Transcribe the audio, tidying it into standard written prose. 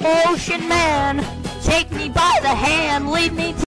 Ocean man, take me by the hand, lead me to